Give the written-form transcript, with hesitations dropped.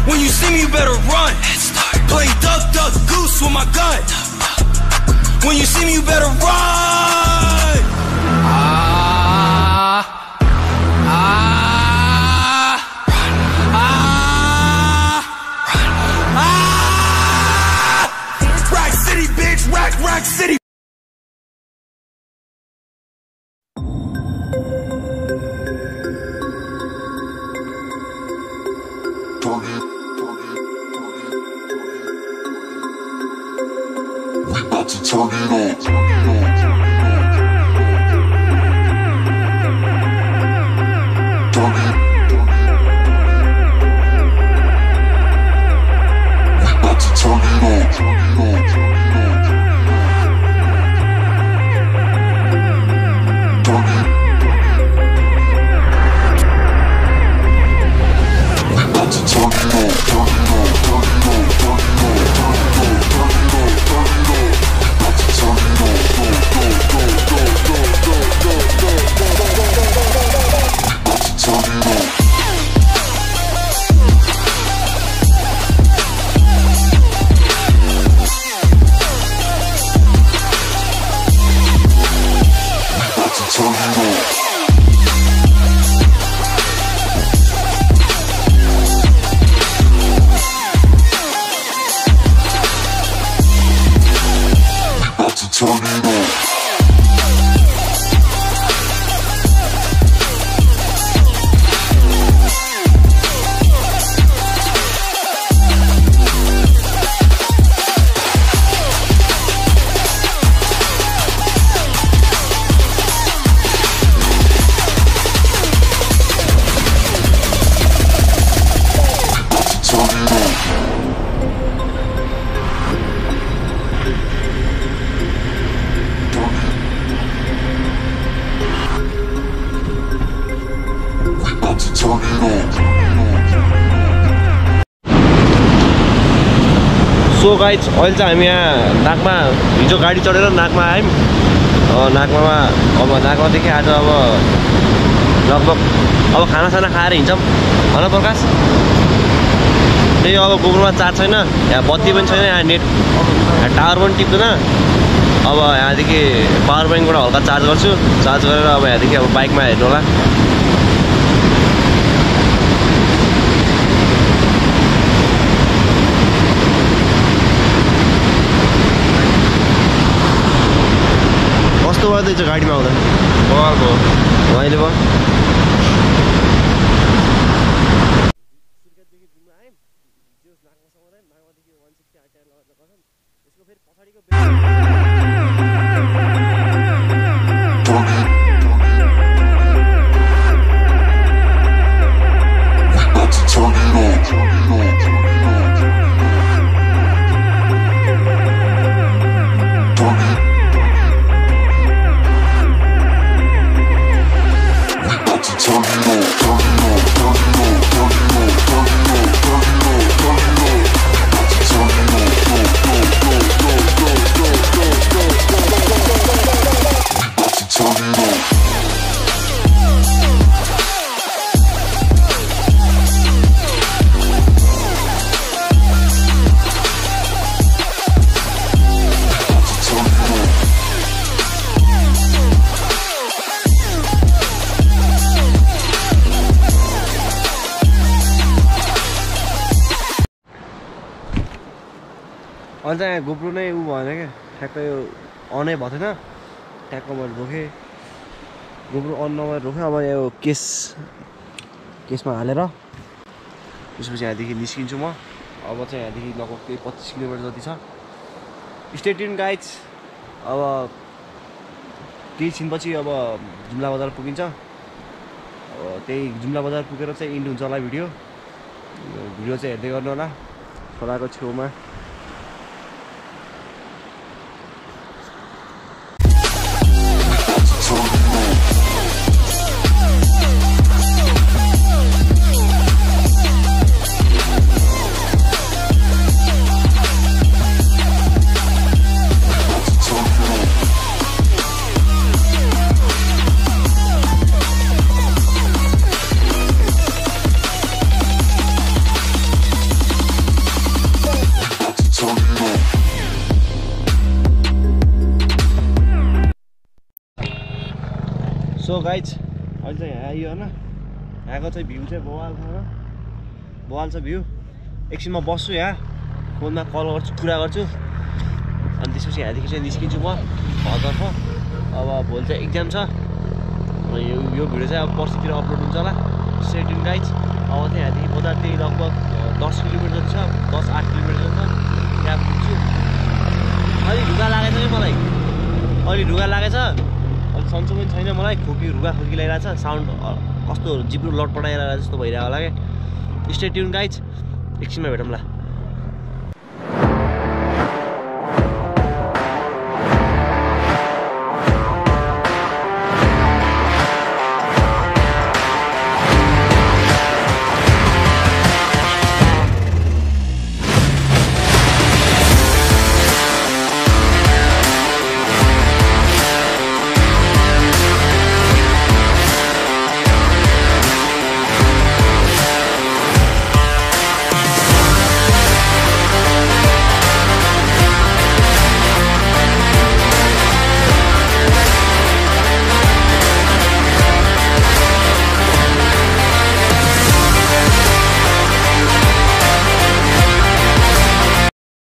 When you see me, you better run. Play duck, duck, goose with my gun. When you see me, you better run. Rack City, bitch, Rack City. We about to turn it on. So guys अहिले चाहिँ हामी यहाँ नाकमा हिजो गाडी चढेर नाकमा आयौँ। नाकमा अब नाकमादेखि आज अब लगभग अब खानासाना खाएर हिँड्छौँ होइन प्रकाश। त्यही अब गोब्रोमा चार्ज छैन, यहाँ बत्ती पनि छैन, यहाँ नेट टावर पनि टिप्दैन। अब यहाँदेखि पावर ब्याङ्कबाट हल्का चार्ज गर्छु, चार्ज गरेर अब यहाँदेखि अब बाइकमा हेर्नु होला। कस्तो भयो गाडीमा आउँदा? बवाल भयो अहिले भयो। अन्त यहाँ गोप्रो नै उ भएन क्या, ठ्याक्कै यो अनै भएको थिएन, ट्याक्क मैले रोकेँ, गोप्रो अन नभएर रोकेँ। अब यो केसमा हालेर त्यसपछि यहाँदेखि निस्किन्छु म। अब चाहिँ यहाँदेखि लगभग त्यही 25 किलोमिटर जति छ। Stay tuned guys. अब केही छिनपछि अब जुम्ला बजार पुगिन्छ। अब त्यही जुम्ला बजार पुगेर चाहिँ इन्ड हुन्छ होला भिडियो चाहिँ हेर्दै गर्नु होला। खोलाको छेउमा गाइज अहिले चाहिँ यहाँ आइयो होइन यहाँको चाहिँ भ्यू चाहिँ बवाल छ भ्यू एकछिन म बस्छु यहाँ फोनमा कल गर्छु कुरा गर्छु अनि त्यसपछि यहाँदेखि चाहिँ निस्किन्छु म घरतर्फ अब भोलि चाहिँ एक्जाम छ यो भिडियो चाहिँ अब पर्सितिर अपलोड हुन्छ होला स्टे ट्युन गाइज अब चाहिँ यहाँदेखि बजार त्यही लगभग 10 किलोमिटर छ 10-8 किलोमिटर छ त्यहाँ पुग्छु अलि ढुगा लागेछ नि मलाई अलि ढुगा लागेछ अलि सन्चो पनि छैन मलाई रुगा खोकी लगाइरहेछ साउन्ड कस्तो जिब्रो लटपटाइरहेको जस्तो भइरहेको होला क्या स्टे ट्युन गाइज एकछिनमा भेटौँला